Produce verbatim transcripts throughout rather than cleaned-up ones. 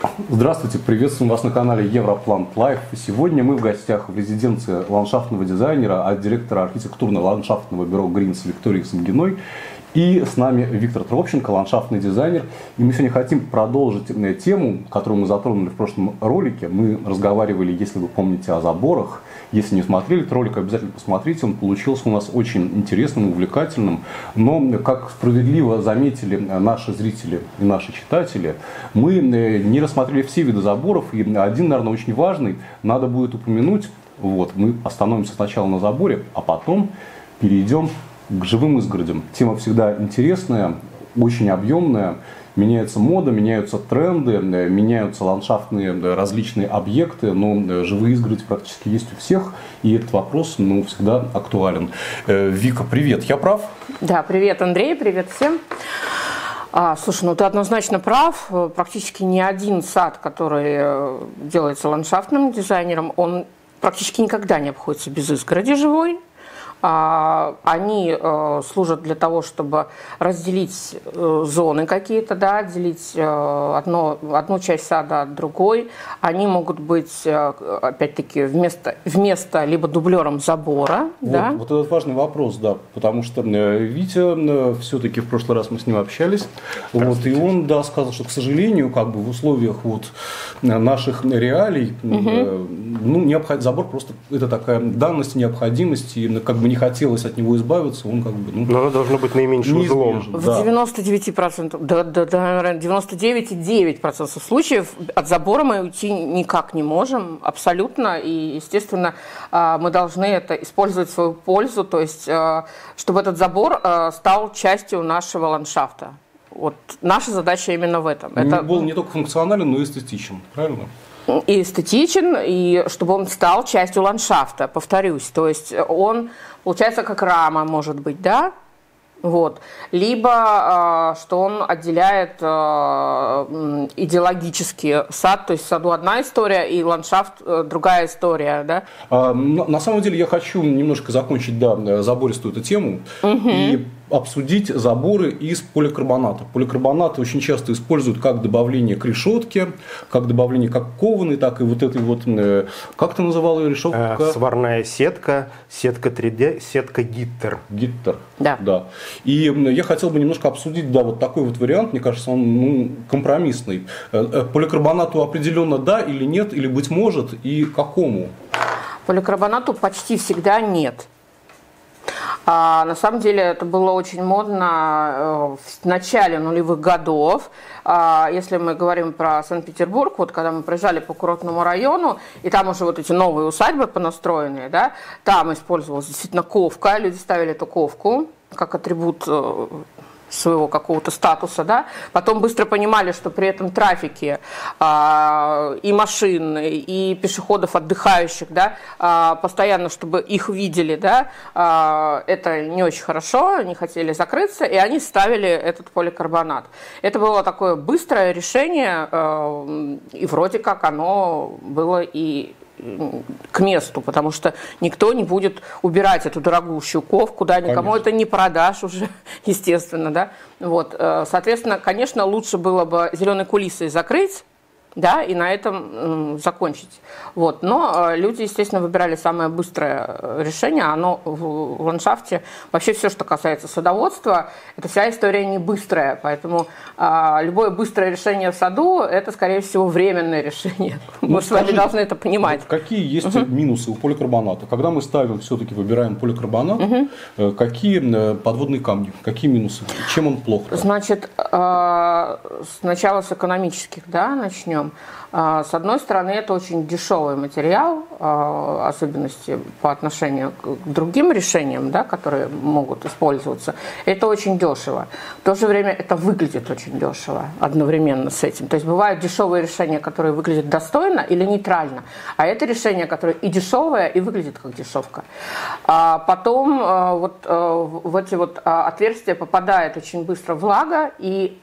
Здравствуйте, приветствуем вас на канале Европлант Лайф. Сегодня мы в гостях в резиденции ландшафтного дизайнера, от директора архитектурно-ландшафтного бюро Гринс Виктории Самгиной. И с нами Виктор Тропченко, ландшафтный дизайнер. И мы сегодня хотим продолжить тему, которую мы затронули в прошлом ролике. Мы разговаривали, если вы помните, о заборах. Если не смотрели этот ролик, обязательно посмотрите. Он получился у нас очень интересным, увлекательным. Но, как справедливо заметили наши зрители и наши читатели, мы не рассмотрели все виды заборов. И один, наверное, очень важный надо будет упомянуть. Вот, мы остановимся сначала на заборе, а потом перейдем к живым изгородям. Тема всегда интересная, очень объемная. Меняется мода, меняются тренды, меняются ландшафтные различные объекты, но живые изгороди практически есть у всех, и этот вопрос, ну, всегда актуален. Вика, привет, я прав? Да, привет, Андрей, привет всем. А, слушай, ну ты однозначно прав. Практически ни один сад, который делается ландшафтным дизайнером, он практически никогда не обходится без изгороди живой. Они служат для того, чтобы разделить зоны какие-то, да, отделить одно, одну часть сада от другой. Они могут быть, опять-таки, вместо, вместо либо дублером забора. Вот, да? вот этот важный вопрос, да, потому что Витя, все-таки в прошлый раз мы с ним общались, вот, и он, да, сказал, что, к сожалению, как бы в условиях вот наших реалий, угу. ну, необход... забор просто это такая данность, необходимость, и как бы не хотелось от него избавиться, он как бы... Ну, но оно должно быть наименьшим злом. В да. девяноста девяти процентах, да, да, да, девяносто девять и девять десятых процента случаев от забора мы уйти никак не можем, абсолютно, и, естественно, мы должны это использовать в свою пользу, то есть, чтобы этот забор стал частью нашего ландшафта. Вот наша задача именно в этом. Он это был не только функционален, но и эстетичен, правильно? И эстетичен, и чтобы он стал частью ландшафта, повторюсь. То есть он, получается, как рама, может быть, да? Вот. Либо, э, что он отделяет э, идеологически сад, то есть в саду одна история и ландшафт э, другая история, да? А, на, на самом деле я хочу немножко закончить, да, забористую эту тему, угу. и обсудить заборы из поликарбоната. Поликарбонаты очень часто используют как добавление к решетке, как добавление как кованой, так и вот этой вот, как ты называл ее, решетка? Сварная сетка, сетка три дэ, сетка гиттер. Гиттер, да. да. И я хотел бы немножко обсудить, да, вот такой вот вариант, мне кажется, он, ну, компромиссный. Поликарбонату определенно да или нет, или быть может, и какому? Поликарбонату почти всегда нет. А, на самом деле это было очень модно в начале нулевых годов. А, если мы говорим про Санкт-Петербург, вот когда мы проезжали по курортному району, и там уже вот эти новые усадьбы понастроенные, да, там использовалась действительно ковка, люди ставили эту ковку как атрибут своего какого-то статуса, да, потом быстро понимали, что при этом трафике а, и машин, и пешеходов, отдыхающих, да, а, постоянно, чтобы их видели, да, а, это не очень хорошо, они хотели закрыться, и они ставили этот поликарбонат. Это было такое быстрое решение, а, и вроде как оно было и к месту, потому что никто не будет убирать эту дорогущую ковку, да, никому конечно. Это не продашь уже, естественно, да. Вот, соответственно, конечно, лучше было бы зеленой кулисой закрыть, да, и на этом м, закончить. Вот. Но э, люди, естественно, выбирали самое быстрое решение. Оно в, в ландшафте, вообще все, что касается садоводства, это вся история не быстрая. Поэтому э, любое быстрое решение в саду, это, скорее всего, временное решение. Ну, мы с вами должны это понимать. Какие есть угу. минусы у поликарбоната? Когда мы ставим, все-таки выбираем поликарбонат, угу. э, какие подводные камни, какие минусы? Чем он плох? Значит, э, сначала с экономических, да, начнем. С одной стороны, это очень дешевый материал, особенности по отношению к другим решениям, да, которые могут использоваться. Это очень дешево. В то же время это выглядит очень дешево одновременно с этим. То есть бывают дешевые решения, которые выглядят достойно или нейтрально, а это решение, которое и дешевое, и выглядит как дешевка. А потом вот в эти вот отверстия попадает очень быстро влага, и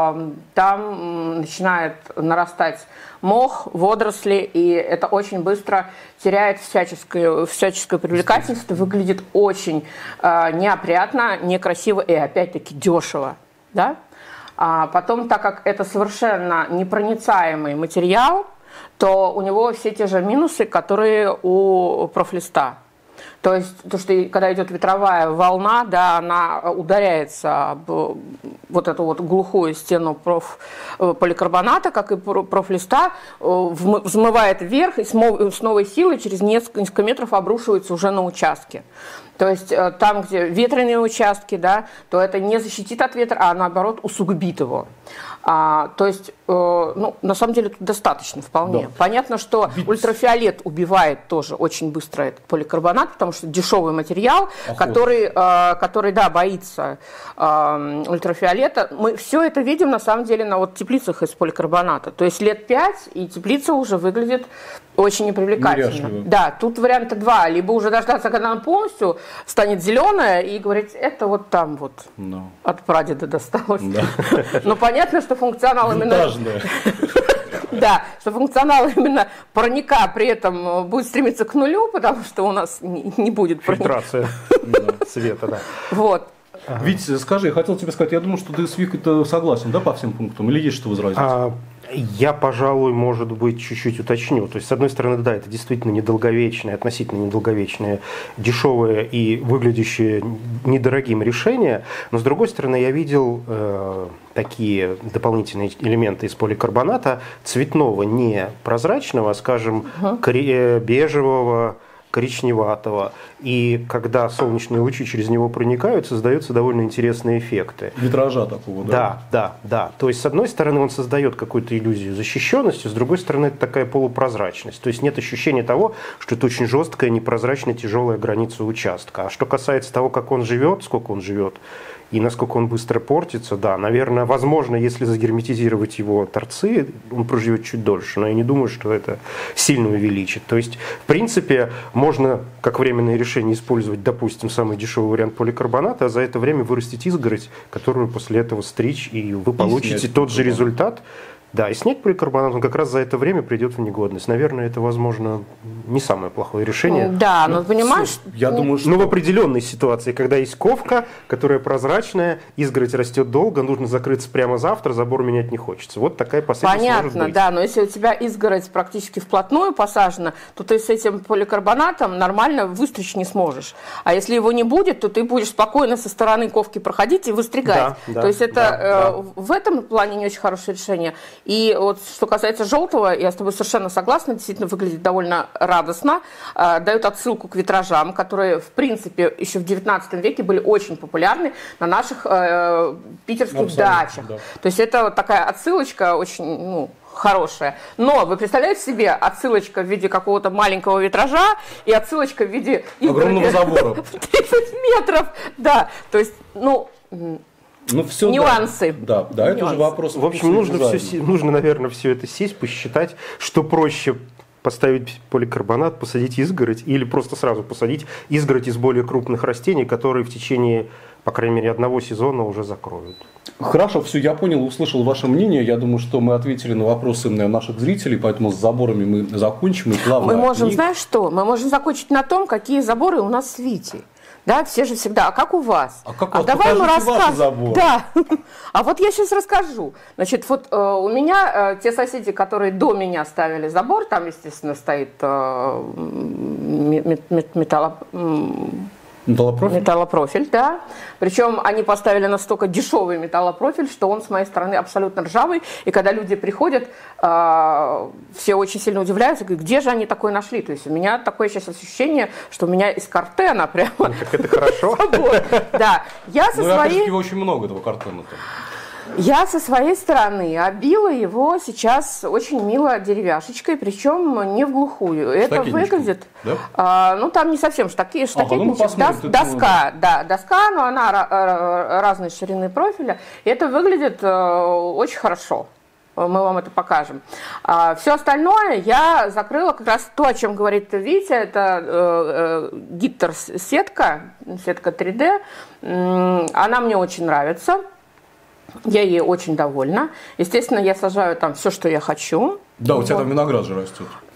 там начинает нарастать мох, водоросли, и это очень быстро теряет всяческую, всяческую привлекательность, выглядит очень э, неопрятно, некрасиво и опять-таки дешево. Да? А потом, так как это совершенно непроницаемый материал, то у него все те же минусы, которые у профлиста. То есть, то, что когда идет ветровая волна, да, она ударяется об вот эту вот глухую стену проф, поликарбоната, как и профлиста, взмывает вверх и с новой силой через несколько метров обрушивается уже на участке. То есть там, где ветреные участки, да, то это не защитит от ветра, а наоборот усугубит его. А, то есть, э, ну, на самом деле тут достаточно вполне. Да. Понятно, что Ведь... ультрафиолет убивает тоже очень быстро этот поликарбонат, потому что дешевый материал, который, э, который, да, боится э, ультрафиолета. Мы все это видим, на самом деле, на вот теплицах из поликарбоната. То есть лет пять, и теплица уже выглядит очень непривлекательно. Неряшливо. Да, тут варианта два. Либо уже дождаться, когда она полностью станет зеленая, и говорить, это вот там вот no. от прадеда досталось. No. Но понятно, что функционал именно... Да, что функционал именно парника при этом будет стремиться к нулю, потому что у нас не будет фильтрация света, да. Вот. Ага. Вить, скажи, я хотел тебе сказать, я думаю, что ты с Викой согласен, да, по всем пунктам, или есть что возразить? А, я, пожалуй, может быть, чуть-чуть уточню. То есть, с одной стороны, да, это действительно недолговечное, относительно недолговечное, дешевое и выглядящее недорогим решение, но, с другой стороны, я видел э, такие дополнительные элементы из поликарбоната цветного, не прозрачного, а, скажем, угу. бежевого, коричневатого, и когда солнечные лучи через него проникают, создаются довольно интересные эффекты. Витража такого, да? Да, да, да. То есть, с одной стороны, он создает какую-то иллюзию защищенности, с другой стороны, это такая полупрозрачность. То есть, нет ощущения того, что это очень жесткая, непрозрачная, тяжелая граница участка. А что касается того, как он живет, сколько он живет, и насколько он быстро портится, да, наверное, возможно, если загерметизировать его торцы, он проживет чуть дольше, но я не думаю, что это сильно увеличит. То есть, в принципе, можно как временное решение использовать, допустим, самый дешевый вариант поликарбоната, а за это время вырастить изгородь, которую после этого стричь, и вы получите и тот же результат. Да, и снять поликарбонат, он как раз за это время придет в негодность. Наверное, это, возможно, не самое плохое решение. Да, но, но понимаешь... Я ну, думаю, что... Но в определенной ситуации, когда есть ковка, которая прозрачная, изгородь растет долго, нужно закрыться прямо завтра, забор менять не хочется. Вот такая последовательность. Понятно, может быть. Да, но если у тебя изгородь практически вплотную посажена, то ты с этим поликарбонатом нормально выстричь не сможешь. А если его не будет, то ты будешь спокойно со стороны ковки проходить и выстригать. Да, да, то есть это да, э, да. в этом плане не очень хорошее решение. И вот что касается желтого, я с тобой совершенно согласна, действительно выглядит довольно радостно, э, дает отсылку к витражам, которые, в принципе, еще в девятнадцатом веке были очень популярны на наших э, питерских Абсолютно, дачах. Да. То есть это вот такая отсылочка очень, ну, хорошая. Но вы представляете себе отсылочка в виде какого-то маленького витража и отсылочка в виде огромного забора в тридцать метров. Да, то есть, ну... Ну, все, нюансы. Да, да, это Нюансы. уже вопрос. В общем, нужно, все, нужно, наверное, все это сесть, посчитать, что проще поставить поликарбонат, посадить изгородь или просто сразу посадить изгородь из более крупных растений, которые в течение, по крайней мере, одного сезона уже закроют. Хорошо, все, я понял, услышал ваше мнение. Я думаю, что мы ответили на вопросы наших зрителей, поэтому с заборами мы закончим. И плавно мы можем, знаешь что, мы можем закончить на том, какие заборы у нас с Витей. Да, все же всегда, а как у вас? А, как а вас? Давай мы расскажем. Да. А вот я сейчас расскажу. Значит, вот э, у меня э, те соседи, которые до меня ставили забор, там, естественно, стоит э, металло... Металлопрофиль? Металлопрофиль, да. Причем они поставили настолько дешевый металлопрофиль, что он с моей стороны абсолютно ржавый. И когда люди приходят, э, все очень сильно удивляются, говорят, где же они такое нашли? То есть у меня такое сейчас ощущение, что у меня из картена прямо. Ну, так это хорошо. Да. Я со своей... очень много этого картена-то. Я со своей стороны обила его сейчас очень мило деревяшечкой, причем не в глухую. Это выглядит, да? а, ну там не совсем штаки, штакетничек, ага, ну, дос, доска, да, доска, но она разной ширины профиля. И это выглядит очень хорошо. Мы вам это покажем. А, все остальное я закрыла как раз то, о чем говорит Витя. Это э, э, гиттер-сетка, сетка три дэ. Она мне очень нравится. Я ей очень довольна. Естественно, я сажаю там все, что я хочу. Да, у тебя вот. Там виноград же растет.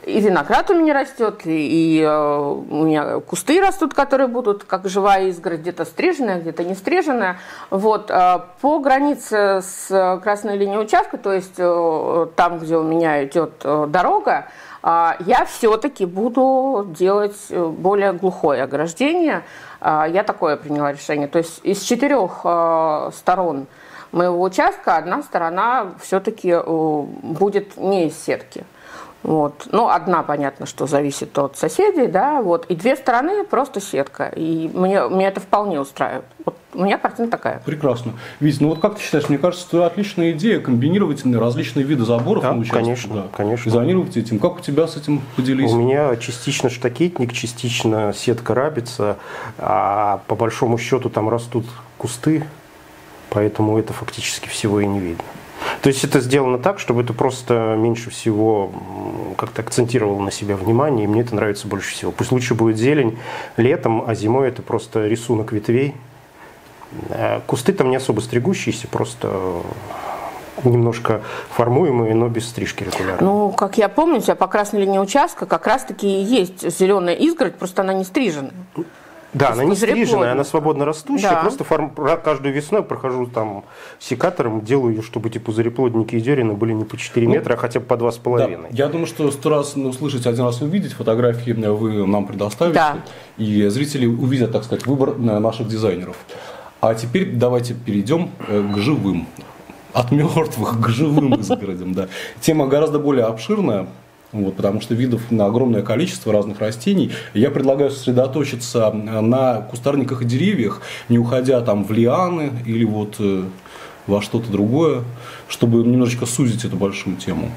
и виноград у меня растет, и, и у меня кусты растут, которые будут как живая изгородь, где-то стриженная, где-то не стриженная. Вот. По границе с красной линией участка, то есть там, где у меня идет дорога, я все-таки буду делать более глухое ограждение. Я такое приняла решение. То есть из четырех сторон моего участка одна сторона все-таки будет не из сетки. Вот. Ну, одна, понятно, что зависит от соседей, да, вот, и две стороны просто сетка, и мне, меня это вполне устраивает. Вот у меня картина такая. Прекрасно. Вить, ну вот как ты считаешь, мне кажется, это отличная идея комбинировать различные виды заборов да, на участке. Конечно, да, конечно. И зонировать этим. Как у тебя с этим поделись? У меня частично штакетник, частично сетка рабица, а по большому счету там растут кусты, поэтому это фактически всего и не видно. То есть это сделано так, чтобы это просто меньше всего как-то акцентировало на себя внимание, и мне это нравится больше всего. Пусть лучше будет зелень летом, а зимой это просто рисунок ветвей. Кусты там не особо стригущиеся, просто немножко формуемые, но без стрижки регулярно. Ну, как я помню, у тебя по красной линии участка как раз-таки и есть зеленая изгородь, просто она не стрижена. Да, она не стриженная, плодная. она свободно растущая. Да. Просто форм... каждую весну я прохожу там секатором, делаю ее, чтобы эти пузыреплодники и деревья были не по четыре метра, ну, а хотя бы по два с половиной. Да. Я думаю, что сто раз услышать, один раз увидеть, фотографии вы нам предоставите, да. и зрители увидят, так сказать, выбор наших дизайнеров. А теперь давайте перейдем к живым. От мертвых к живым изгородям. Да. Тема гораздо более обширная. Вот, потому что видов на огромное количество разных растений. Я предлагаю сосредоточиться на кустарниках и деревьях, не уходя там в лианы или вот э, во что-то другое, чтобы немножечко сузить эту большую тему.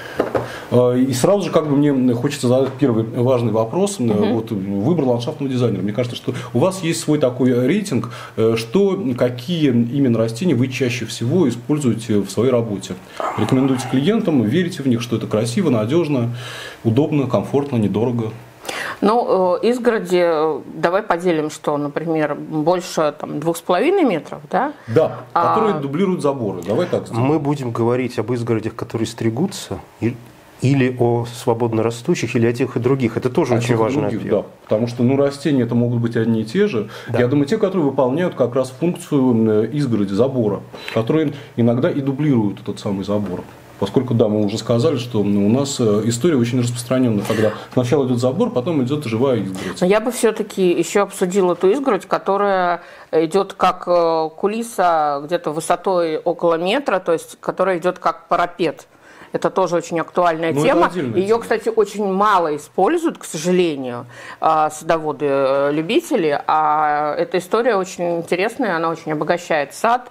И сразу же как бы мне хочется задать первый важный вопрос. Uh-huh. Вот, выбор ландшафтного дизайнера. Мне кажется, что у вас есть свой такой рейтинг, что, какие именно растения вы чаще всего используете в своей работе. Рекомендуете клиентам, верите в них, что это красиво, надежно, удобно, комфортно, недорого. Ну, изгороди, давай поделим, что, например, больше там, двух с половиной метров, да? Да, которые а... дублируют заборы. Давай так сделаем. Мы будем говорить об изгородях, которые стригутся, или о свободно растущих, или о тех и других. Это тоже о очень важно. Да, потому что ну, растения это могут быть одни и те же. Да. Я думаю, те, которые выполняют как раз функцию изгороди, забора, которые иногда и дублируют этот самый забор. Поскольку, да, мы уже сказали, что у нас история очень распространенная, когда сначала идет забор, потом идет живая изгородь. Но я бы все-таки еще обсудила ту изгородь, которая идет как кулиса где-то высотой около метра, то есть которая идет как парапет. Это тоже очень актуальная ну, тема. тема. Ее, кстати, очень мало используют, к сожалению, садоводы-любители. А эта история очень интересная, она очень обогащает сад.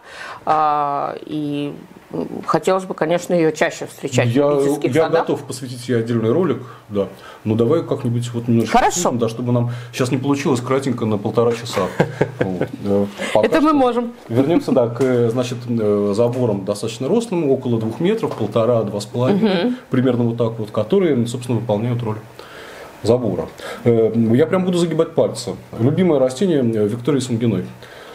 И хотелось бы, конечно, ее чаще встречать я, в любительских я садах. готов посвятить ей отдельный ролик, да. Но давай как-нибудь вот немножко. Хорошо. Пустим, да, чтобы нам сейчас не получилось кратенько на полтора часа. Это мы можем. Вернемся, да, к, значит, заборам достаточно рослым, около двух метров, полтора, два с половиной, примерно вот так вот, которые, собственно, выполняют роль забора. Я прям буду загибать пальцы. Любимое растение Виктории Самгиной.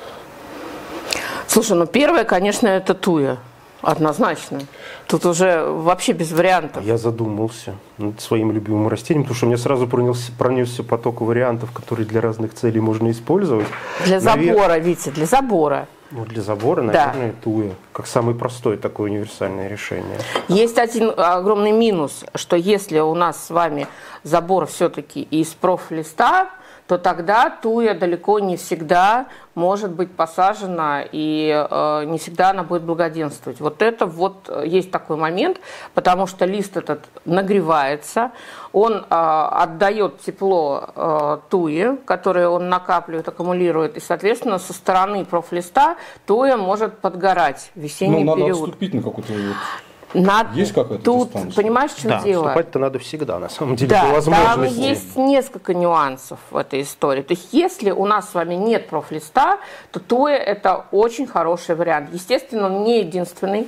Слушай, ну первое, конечно, это туя. Однозначно. Тут уже вообще без вариантов. Я задумался над своим любимым растением, потому что у меня сразу пронесся, пронесся поток вариантов, которые для разных целей можно использовать. Для Навер... забора, Витя, для забора. Ну, для забора, наверное, да. туя. Как самое простое такое универсальное решение. Есть один огромный минус, что если у нас с вами забор все-таки из профлиста, то тогда туя далеко не всегда может быть посажена, и э, не всегда она будет благоденствовать. Вот это вот есть такой момент, потому что лист этот нагревается, он э, отдает тепло э, туе, которое он накапливает, аккумулирует, и, соответственно, со стороны профлиста туя может подгорать в весенний ну, надо период. отступить на какой-то вот... Над... Есть какая-то Тут, дистанция? понимаешь, в чем да, дело? отступать-то надо всегда, на самом деле, да, по возможности. Там есть несколько нюансов в этой истории. То есть, если у нас с вами нет профлиста, то туя – это очень хороший вариант. Естественно, он не единственный.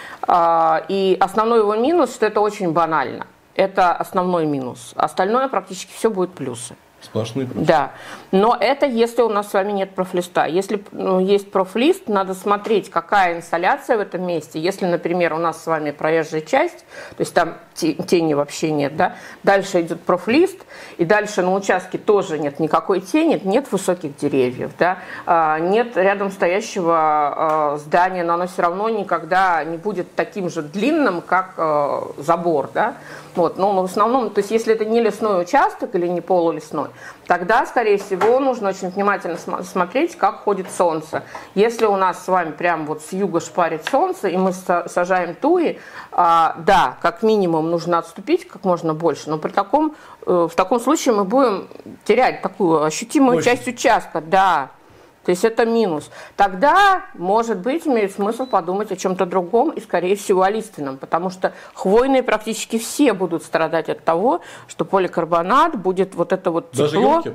И основной его минус, что это очень банально. Это основной минус. Остальное практически все будет плюсы. Сплошные плюсы. Да, но это если у нас с вами нет профлиста. Если ну, есть профлист, надо смотреть, какая инсоляция в этом месте. Если, например, у нас с вами проезжая часть, то есть там тени вообще нет, да. Дальше идет профлист, и дальше на участке тоже нет никакой тени, нет высоких деревьев, да, нет рядом стоящего здания, но оно все равно никогда не будет таким же длинным, как забор, да. Вот, но в основном, то есть если это не лесной участок или не полулесной, тогда, скорее всего, нужно очень внимательно см- смотреть, как ходит солнце. Если у нас с вами прям вот с юга шпарит солнце, и мы сажаем туи, а, да, как минимум нужно отступить как можно больше, но при таком, э, в таком случае мы будем терять такую ощутимую Очень. часть участка, да. То есть это минус. Тогда, может быть, имеет смысл подумать о чем-то другом и, скорее всего, о лиственном, потому что хвойные практически все будут страдать от того, что поликарбонат будет вот это вот тепло. Даже елки?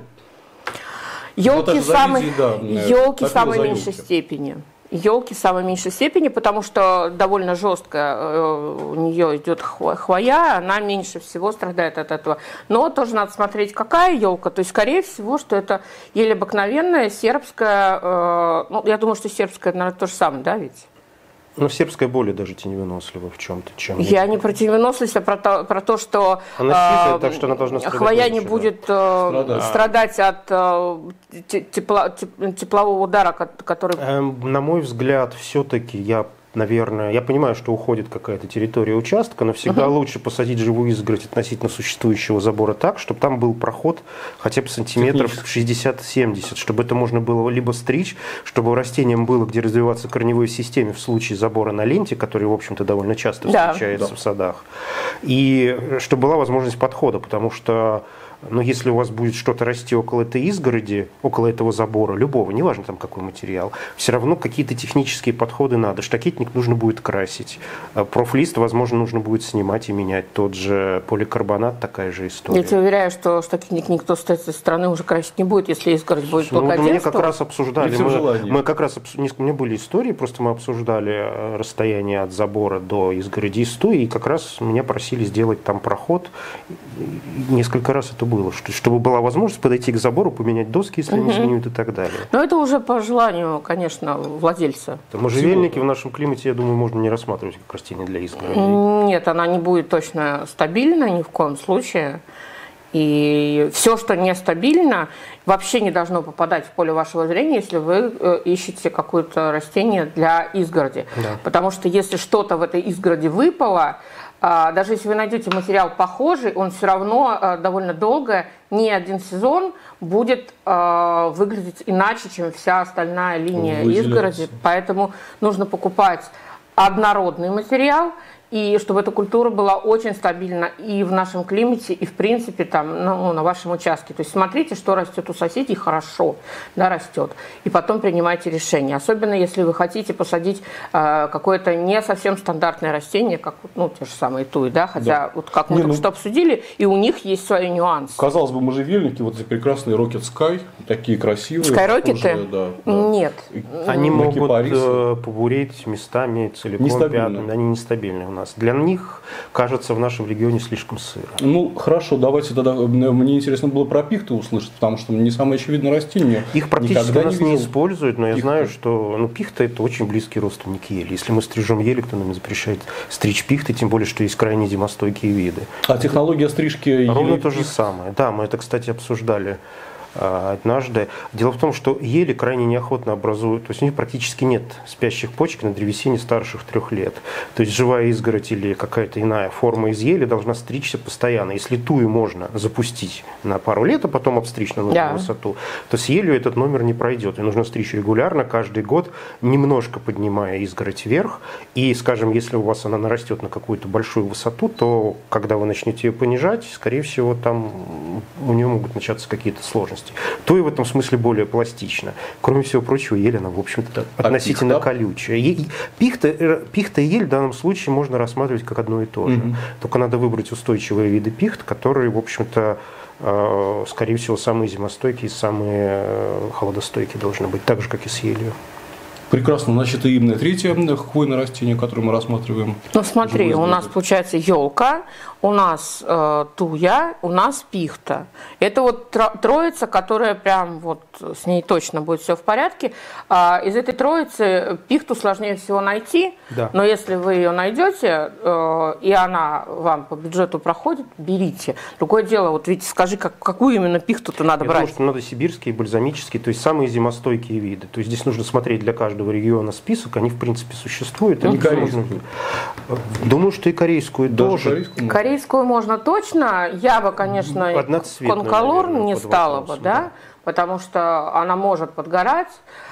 Елки в самой, да, елки в самой елки. меньшей степени. Елки в самой меньшей степени, потому что довольно жестко у нее идет хвоя, она меньше всего страдает от этого. Но тоже надо смотреть, какая елка. То есть, скорее всего, что это ель обыкновенная, сербская. Ну, я думаю, что сербская, наверное, то же самое, да, ведь? Ну, сербская более даже теневынослива в чем-то, чем... Я не про теневыносливость, а про то, про то что, она сизая, так что она должна хвоя не будет э, страдать. страдать от э, тепла, теплового удара, который... Эм, на мой взгляд, все-таки я... Наверное, я понимаю, что уходит какая-то территория участка, но всегда uh-huh. лучше посадить живую изгородь относительно существующего забора так, чтобы там был проход хотя бы сантиметров шестьдесят-семьдесят, чтобы это можно было либо стричь, чтобы растениям было где развиваться корневой системе в случае забора на ленте, который, в общем-то, довольно часто встречается да. в садах, и чтобы была возможность подхода, потому что но если у вас будет что-то расти около этой изгороди, около этого забора, любого, неважно там какой материал, все равно какие-то технические подходы надо. Штакетник нужно будет красить. Профлист, возможно, нужно будет снимать и менять. Тот же поликарбонат, такая же история. Я тебе уверяю, что штакетник никто с этой стороны уже красить не будет, если изгородь будет ну, благоденствовать. Мы как раз обсуждали, мы, мы как раз, у меня были истории, просто мы обсуждали расстояние от забора до изгороди из туи, и как раз меня просили сделать там проход. Несколько раз это было, чтобы была возможность подойти к забору, поменять доски, если угу. они сгниют и так далее. Но это уже по желанию, конечно, владельца. Можжевельники в нашем климате, я думаю, можно не рассматривать как растение для изгороди. Нет, она не будет точно стабильна ни в коем случае. И все, что нестабильно, вообще не должно попадать в поле вашего зрения, если вы ищете какое-то растение для изгороди. Да. Потому что если что-то в этой изгороди выпало, даже если вы найдете материал похожий, он все равно довольно долго, не один сезон, будет выглядеть иначе, чем вся остальная линия изгороди. Поэтому нужно покупать однородный материал, и чтобы эта культура была очень стабильна и в нашем климате, и в принципе там, ну, на вашем участке. То есть смотрите, что растет у соседей, хорошо, да, растет. И потом принимайте решение. Особенно если вы хотите посадить э, какое-то не совсем стандартное растение, как ну, те же самые туи, да, хотя да. вот как мы не, только ну, что обсудили, и у них есть свои нюансы. Казалось бы, можжевельники, вот эти прекрасные Rocket Sky, такие красивые. Скайрокеты? Да, да. Нет. Они могут э, побуреть местами целиком пятнами, они нестабильны. Нас. Для них, кажется, в нашем регионе слишком сыро. Ну, хорошо, давайте тогда, мне интересно было про пихты услышать, потому что не самое очевидное растение. Их практически у нас не, не используют, но пихты. Я знаю, что ну, пихта – это очень близкий родственник ели. Если мы стрижем ели, кто нам запрещает стричь пихты, тем более, что есть крайне зимостойкие виды. А технология стрижки ели? Ровно то же самое. Да, мы это, кстати, обсуждали однажды. Дело в том, что ели крайне неохотно образуют, то есть у них практически нет спящих почек на древесине старших трех лет. То есть живая изгородь или какая-то иная форма из ели должна стричься постоянно. Если тую можно запустить на пару лет, а потом обстричь на нужную да. высоту, то с елью этот номер не пройдет. И нужно стричь регулярно, каждый год, немножко поднимая изгородь вверх. И, скажем, если у вас она нарастет на какую-то большую высоту, то когда вы начнете ее понижать, скорее всего, там у нее могут начаться какие-то сложности. То и в этом смысле более пластично. Кроме всего прочего, ель, она, в общем-то, относительно пихта? колючая. И, пихта, пихта и ель в данном случае можно рассматривать как одно и то же. Угу. Только надо выбрать устойчивые виды пихт, которые, в общем-то, э, скорее всего, самые зимостойкие, самые холодостойкие должны быть, так же, как и с елью. Прекрасно. Значит, и третье хвойное растение, которое мы рассматриваем. Ну смотри, у нас получается елка, у нас э, туя, у нас пихта. Это вот троица, которая прям вот с ней точно будет все в порядке. А из этой троицы пихту сложнее всего найти, да. Но если вы ее найдете, э, и она вам по бюджету проходит, берите. Другое дело, вот Витя, скажи, как, какую именно пихту-то надо Я брать? думаю, что надо сибирские, бальзамические, то есть самые зимостойкие виды. То есть здесь нужно смотреть для каждого региона список, они в принципе существуют. И корейскую. Думаю, что и корейскую Даже тоже. Корейскую, корейскую можно точно. Я бы, конечно, конколор не стала бы, да, да, потому что она может подгорать.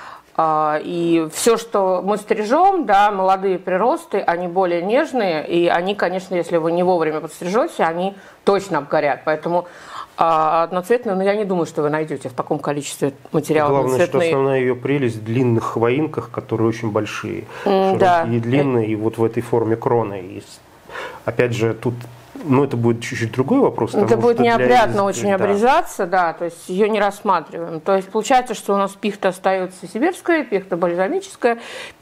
И все, что мы стрижем, да, молодые приросты, они более нежные, и они, конечно, если вы не вовремя подстрижете, они точно обгорят. Поэтому одноцветную, но я не думаю, что вы найдете в таком количестве материалов. Главное, одноцветные. что основная ее прелесть в длинных хвоинках, которые очень большие, mm, да. и длинные, и вот в этой форме кроны. И, опять же, тут, ну, это будет чуть-чуть другой вопрос. Это будет неопрятно для... очень да. обрезаться, да, то есть ее не рассматриваем. То есть получается, что у нас пихта остается сибирская, пихта бальзамическая,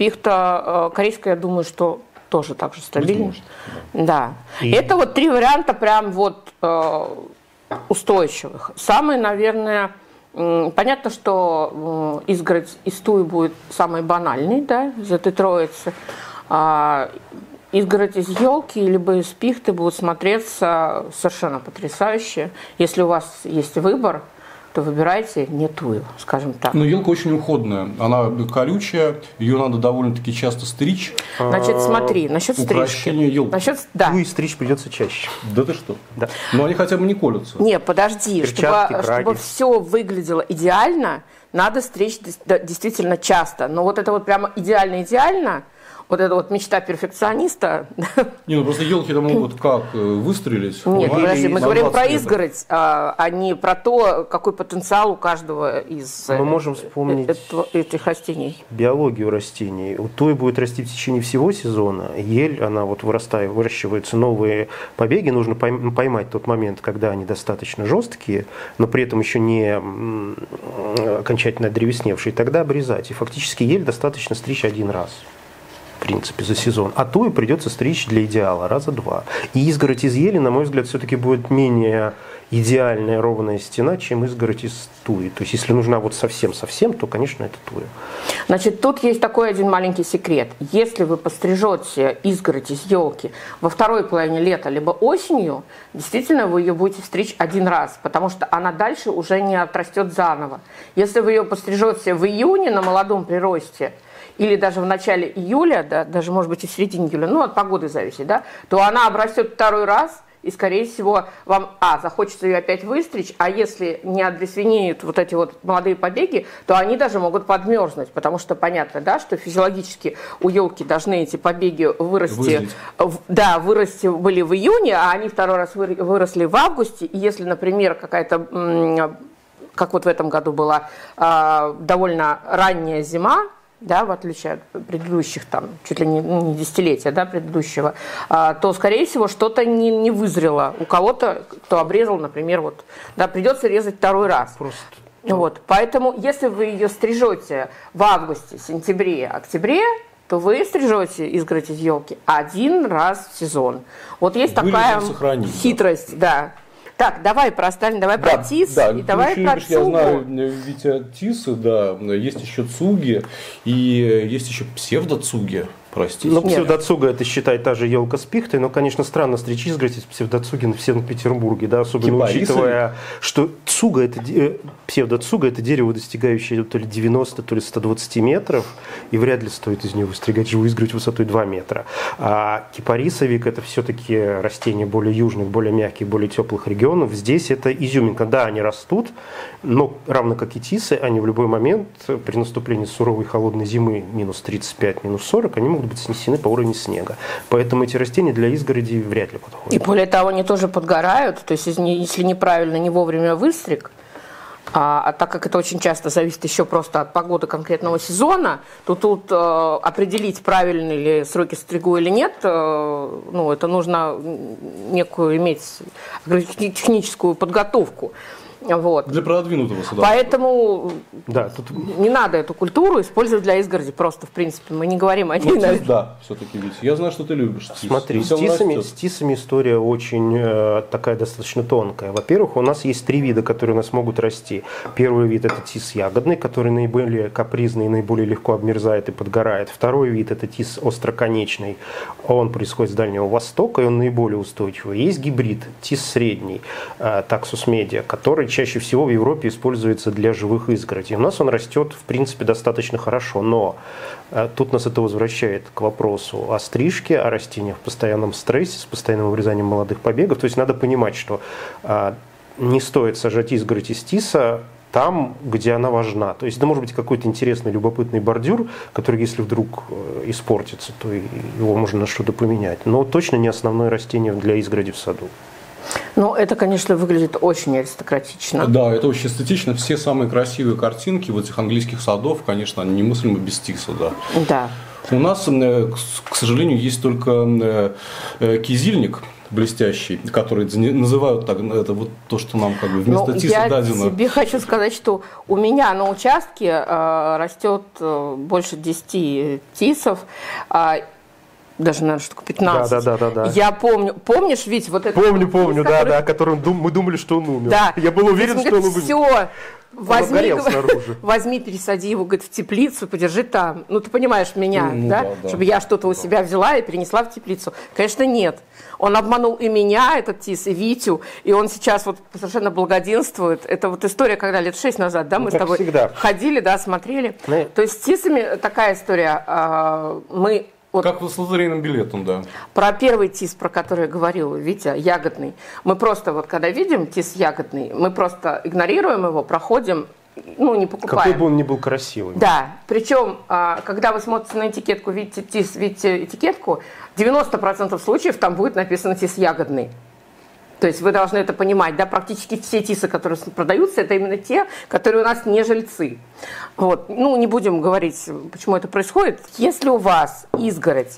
пихта э, корейская, я думаю, что тоже так же стабильно. Да. да. И... Это вот три варианта прям вот э, устойчивых. Самый, наверное, э, понятно, что э, изгородь из туи будет самый банальный, да, из этой троицы. А, изгородь из елки либо из пихты будут смотреться совершенно потрясающе. Если у вас есть выбор, то выбирайте не тую, скажем так. Но елка очень уходная, она колючая, ее надо довольно-таки часто стричь. Значит, смотри, насчет стрижки. Насчет, да. Ну и стричь придется чаще. Да ты что? Да. Но они хотя бы не колются. Не, подожди, перчатки, чтобы, чтобы все выглядело идеально, надо стричь действительно часто. Но вот это вот прямо идеально-идеально, вот эта вот мечта перфекциониста. Не, ну просто елки-то могут как выстрелить. Нет, подожди, мы говорим про изгородь, а, а не про то, какой потенциал у каждого из мы можем вспомнить этого, этих растений. Биологию растений. У туи будет расти в течение всего сезона. Ель, она вот вырастает, выращиваются новые побеги. Нужно поймать тот момент, когда они достаточно жесткие, но при этом еще не окончательно древесневшие. Тогда обрезать. И фактически ель достаточно стричь один раз. В принципе, за сезон. А туи придется стричь для идеала раза два. И изгородь из ели, на мой взгляд, все-таки будет менее идеальная ровная стена, чем изгородь из туи. То есть, если нужна вот совсем-совсем, то, конечно, это туя. Значит, тут есть такой один маленький секрет. Если вы пострижете изгородь из елки во второй половине лета, либо осенью, действительно, вы ее будете стричь один раз, потому что она дальше уже не отрастет заново. Если вы ее пострижете в июне на молодом приросте, или даже в начале июля, да, даже, может быть, и в середине июля, ну, от погоды зависит, да, то она обрастет второй раз, и, скорее всего, вам, а, захочется ее опять выстричь, а если не отдресвенеют вот эти вот молодые побеги, то они даже могут подмерзнуть, потому что понятно, да, что физиологически у елки должны эти побеги вырасти, в, да, вырасти были в июне, а они второй раз выросли в августе, и если, например, какая-то, как вот в этом году была довольно ранняя зима, да, в отличие от предыдущих, там, чуть ли не, не десятилетия, да, предыдущего, а, то, скорее всего, что-то не, не вызрело. У кого-то, кто обрезал, например, вот, да, придется резать второй раз. Просто... Вот, поэтому, если вы ее стрижете в августе, сентябре, октябре, то вы стрижете изгородь из елки один раз в сезон. Вот есть Вылезем такая сохранить, хитрость, да. Так, давай про остальные, давай да, про тис, да, и давай про цугу. Я знаю, ведь тисы, да, есть еще цуги, и есть еще псевдоцуги. Простите. Ну, псевдоцуга это, считай, та же елка с пихтой, но, конечно, странно стричь изгородь из псевдоцуги в Санкт-Петербурге, да, особенно Кипарисы. Учитывая, что цуга это, псевдоцуга это дерево, достигающее то ли девяноста, то ли ста двадцати метров, и вряд ли стоит из него выстригать живую изгородь высотой два метра. А кипарисовик это все-таки растения более южных, более мягких, более теплых регионов. Здесь это изюминка. Да, они растут, но равно как и тисы, они в любой момент при наступлении суровой холодной зимы минус тридцать пять, минус сорок, они могут быть снесены по уровню снега. Поэтому эти растения для изгороди вряд ли подходят. И более того, они тоже подгорают. То есть, если неправильно, не вовремя выстриг, а, а так как это очень часто зависит еще просто от погоды конкретного сезона, то тут э, определить, правильные ли сроки стригу или нет, э, ну, это нужно некую иметь техническую подготовку. Вот. Для продвинутого сада. Поэтому да, тут... не надо эту культуру использовать для изгороди. Просто, в принципе, мы не говорим о ней. Ну, тис, да, все-таки, ведь я знаю, что ты любишь тис. Смотри, с тисами, с тисами история очень э, такая достаточно тонкая. Во-первых, у нас есть три вида, которые у нас могут расти. Первый вид – это тис ягодный, который наиболее капризный, наиболее легко обмерзает и подгорает. Второй вид – это тис остроконечный. Он происходит с Дальнего Востока, и он наиболее устойчивый. Есть гибрид, тис средний, э, таксус медиа, который чаще всего в Европе используется для живых изгородей. У нас он растет, в принципе, достаточно хорошо, но э, тут нас это возвращает к вопросу о стрижке, о растениях в постоянном стрессе, с постоянным вырезанием молодых побегов. То есть надо понимать, что э, не стоит сажать изгородь из тиса там, где она важна. То есть это может быть какой-то интересный, любопытный бордюр, который, если вдруг э, испортится, то его можно на что-то поменять. Но точно не основное растение для изгороди в саду. Ну, это, конечно, выглядит очень аристократично. Да, это очень эстетично. Все самые красивые картинки вот этих английских садов, конечно, они немыслимы без тиса, да. Да. У нас, к сожалению, есть только кизильник блестящий, который называют так, это вот то, что нам как бы вместо ну, тиса я дадено. Я тебе хочу сказать, что у меня на участке э, растет э, больше десяти тисов, э, даже, наверное, штук пятнадцать. Да, да, да, да, да. Я помню, помнишь, ведь вот это... Помню, помню, тис, да, который... да, о котором дум, мы думали, что он умер. Да. Я был уверен, что он умер. Все. Возьми, снаружи. возьми, пересади его, говорит, в теплицу, подержи там. Ну, ты понимаешь меня, ну, да? да, да? Чтобы я что-то у себя взяла и перенесла в теплицу. Конечно, нет. Он обманул и меня, этот тис, и Витю, и он сейчас вот совершенно благоденствует. Это вот история, когда лет шесть назад, да, мы ну, с тобой всегда. ходили, да, смотрели. Ну, То есть с тисами такая история. Мы... Вот. Как с лотерейным билетом, да. Про первый тис, про который я говорила, Витя, ягодный. Мы просто вот когда видим тис ягодный, мы просто игнорируем его, проходим, ну, не покупаем. Какой бы он ни был красивый. Да, причем, когда вы смотрите на этикетку, видите тис, видите этикетку, девяносто процентов случаев там будет написано тис ягодный. То есть вы должны это понимать, да, практически все тисы, которые продаются, это именно те, которые у нас не жильцы. Вот. Ну, не будем говорить, почему это происходит. Если у вас изгородь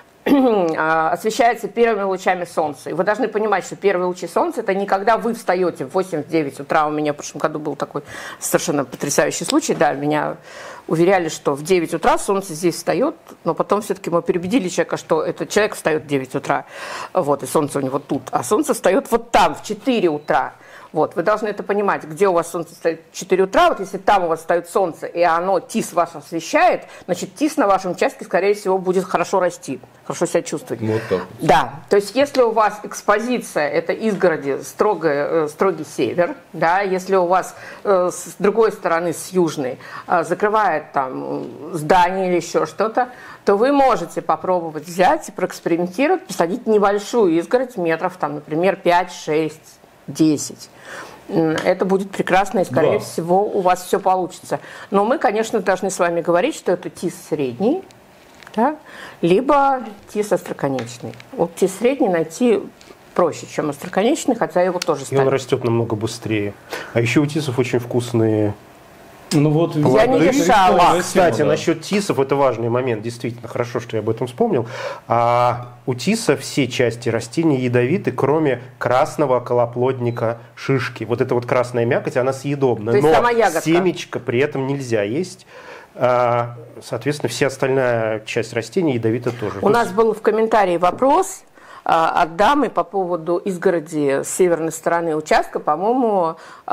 освещается первыми лучами солнца, и вы должны понимать, что первые лучи солнца – это не когда вы встаете в восемь-девять утра. У меня в прошлом году был такой совершенно потрясающий случай, да, меня уверяли, что в девять утра солнце здесь встает, но потом все-таки мы переубедили человека, что этот человек встает в девять утра, вот, и солнце у него тут, а солнце встает вот там, в четыре утра. Вот, вы должны это понимать, где у вас солнце стоит в четыре утра, вот если там у вас стоит солнце, и оно, тис вас освещает, значит, тис на вашем участке, скорее всего, будет хорошо расти, хорошо себя чувствовать. Вот так вот. Да, то есть если у вас экспозиция, это изгороди, строго, строгий север, да, если у вас э, с другой стороны, с южной, э, закрывает там здание или еще что-то, то вы можете попробовать взять и проэкспериментировать, посадить небольшую изгородь метров, там, например, пять, шесть, десять. Это будет прекрасно, и, скорее да. всего, у вас все получится. Но мы, конечно, должны с вами говорить, что это тис средний, да, либо тис остроконечный. Вот тис средний найти проще, чем остроконечный, хотя его тоже ставят. И он растет намного быстрее. А еще у тисов очень вкусные... Ну вот, я не решала. А, кстати, да. насчет тисов, это важный момент, действительно, хорошо, что я об этом вспомнил. А у тиса все части растения ядовиты, кроме красного околоплодника шишки. Вот эта вот красная мякоть, она съедобна, то есть но сама ягодка. семечко при этом нельзя есть. А, соответственно, вся остальная часть растения ядовита тоже. У то нас есть... был в комментарии вопрос от дамы по поводу изгороди с северной стороны участка. По-моему,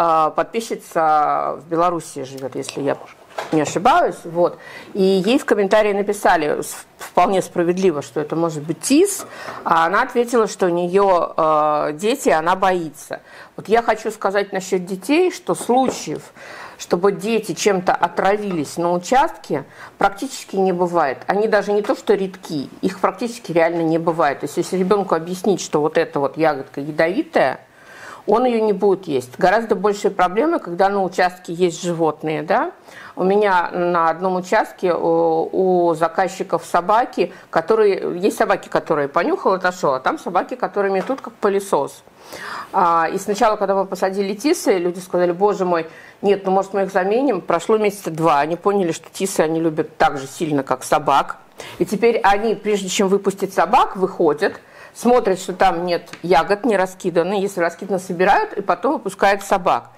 подписчица в Беларуси живет, если я не ошибаюсь. Вот. И ей в комментарии написали вполне справедливо, что это может быть тис, а она ответила, что у нее дети, она боится. Вот я хочу сказать насчет детей, что случаев, чтобы дети чем-то отравились на участке, практически не бывает. Они даже не то, что редки, их практически реально не бывает. То есть если ребенку объяснить, что вот эта вот ягодка ядовитая, он ее не будет есть. Гораздо большие проблемы, когда на участке есть животные, да. У меня на одном участке у, у заказчиков собаки, которые... Есть собаки, которые понюхал, отошел, а там собаки, которые метут как пылесос. А, и сначала, когда мы посадили тисы, люди сказали, боже мой, нет, ну может мы их заменим. Прошло месяца два, они поняли, что тисы они любят так же сильно, как собак. И теперь они, прежде чем выпустить собак, выходят, смотрят, что там нет ягод, не раскиданы. Если раскиданы, собирают и потом выпускают собак.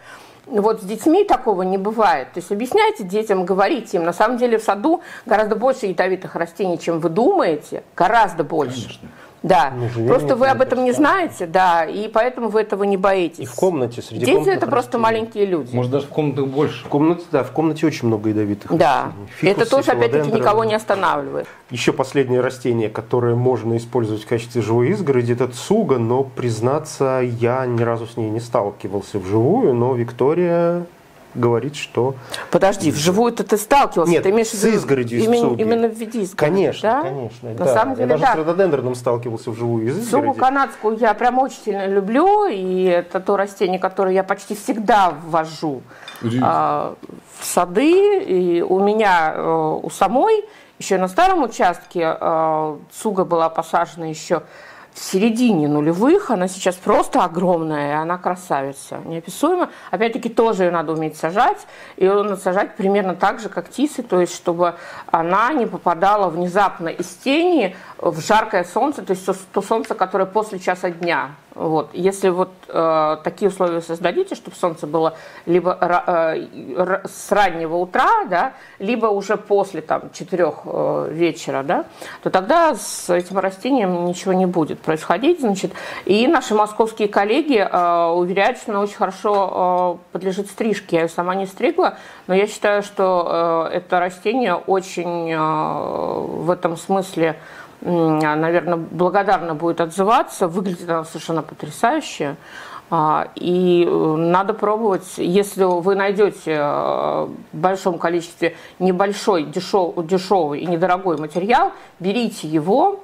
Вот с детьми такого не бывает. То есть объясняйте детям, говорите им. На самом деле в саду гораздо больше ядовитых растений, чем вы думаете. Гораздо больше. Конечно. Да, ну, просто вы об этом не знаете, да, и поэтому вы этого не боитесь. И в комнате среди Дети это просто маленькие люди. Может, даже в комнатах больше. В комнате, да, в комнате очень много ядовитых да. растений. Фикусы, это тоже, опять-таки, никого не останавливает. Еще последнее растение, которое можно использовать в качестве живой изгороди, это цуга, но, признаться, я ни разу с ней не сталкивался вживую, но Виктория говорит, что... Подожди, вживую-то ты сталкивался? Нет, ты имеешь с изгородью из именно, цуги. Именно в виде изгороди, Конечно, да? конечно. На да. самом деле, я даже да. с рододендроном сталкивался вживую из изгороди. Цугу канадскую я прям очень сильно люблю, и это то растение, которое я почти всегда ввожу а, в сады. И у меня, а, у самой, еще на старом участке а, цуга была посажена еще в середине нулевых, она сейчас просто огромная, и она красавица, неописуемо. Опять-таки тоже ее надо уметь сажать, и ее надо сажать примерно так же, как тисы, то есть чтобы она не попадала внезапно из тени в жаркое солнце, то есть то солнце, которое после часа дня. Вот. Если вот э, такие условия создадите, чтобы солнце было либо э, с раннего утра, да, либо уже после там, четырех э, вечера, да, то тогда с этим растением ничего не будет происходить. Значит. И наши московские коллеги э, уверяют, что она очень хорошо э, подлежит стрижке. Я ее сама не стригла, но я считаю, что э, это растение очень э, в этом смысле, наверное, благодарно будет отзываться. Выглядит она совершенно потрясающе. И надо пробовать, если вы найдете в большом количестве небольшой, дешевый, дешевый и недорогой материал, берите его.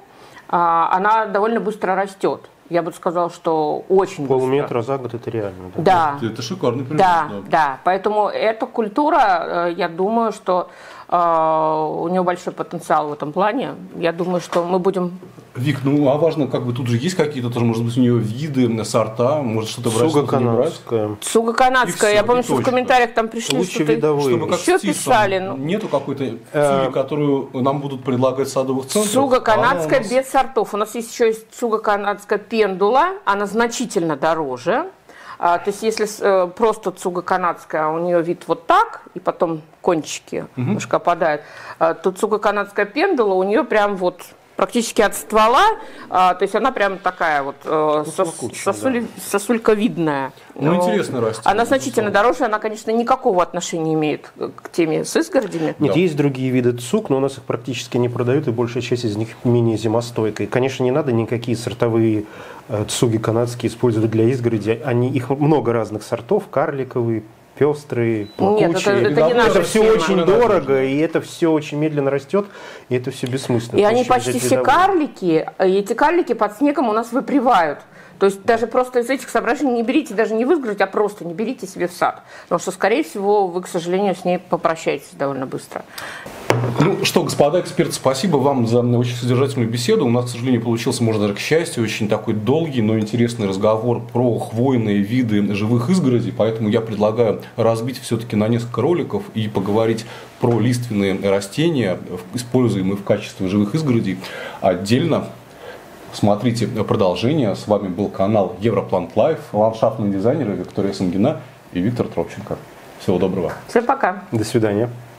Она довольно быстро растет. Я бы сказала, что очень Полметра быстро. за год это реально. Да. Да. Это шикарный пример. Да, да, да. Поэтому эта культура, я думаю, что э, у нее большой потенциал в этом плане. Я думаю, что мы будем... Вик, ну а важно, как бы тут же есть какие-то тоже, может быть, у нее виды, сорта, может что-то брать, Цуга что-то не брать. канадская. Цуга канадская. И Я все, помню, и что в точно. комментариях там пришли, Лучше что-то видовые. Чтобы как еще с тисом. писали. Ну. Нету какой-то Э, цуги, которую нам будут предлагать в садовых центрах? Цуга А канадская она у нас- без сортов. У нас есть еще есть цуга канадская пендула. Она значительно дороже. А, то есть если э, просто цуга канадская, у нее вид вот так, и потом кончики угу. немножко опадают, а, то цуга канадская пендула у нее прям вот практически от ствола, а, то есть она прям такая вот э, сос, сосуль, да. сосульковидная. Ну, интересно растение. Она значительно дороже, она, конечно, никакого отношения не имеет к теме с изгородями. Нет, Да. есть другие виды цуг, но у нас их практически не продают, и большая часть из них менее зимостойкая. И, конечно, не надо никакие сортовые э, цуги канадские использовать для изгороди. Они, их много разных сортов, карликовые, пестрые, плакучие. Нет, это, это не наша Это все тема. очень дорого, и это все очень медленно растет, и это все бессмысленно. И они Проще почти взять все видовые. карлики, и эти карлики под снегом у нас выпривают. То есть даже просто из этих соображений не берите, даже не в изгородь, а просто не берите себе в сад. Потому что, скорее всего, вы, к сожалению, с ней попрощаетесь довольно быстро. Ну что, господа эксперты, спасибо вам за очень содержательную беседу. У нас, к сожалению, получился, может даже к счастью, очень такой долгий, но интересный разговор про хвойные виды живых изгородей. Поэтому я предлагаю разбить все-таки на несколько роликов и поговорить про лиственные растения, используемые в качестве живых изгородей отдельно. Смотрите продолжение. С вами был канал Европлант Лайф, ландшафтные дизайнеры Виктория Сангина и Виктор Тропченко. Всего доброго. Всем пока. До свидания.